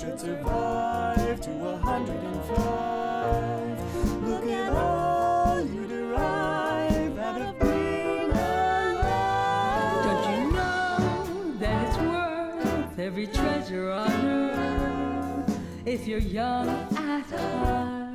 should survive to 105. Look at all you derive out of being alive. Don't you know that it's worth every treasure on earth if you're young at heart?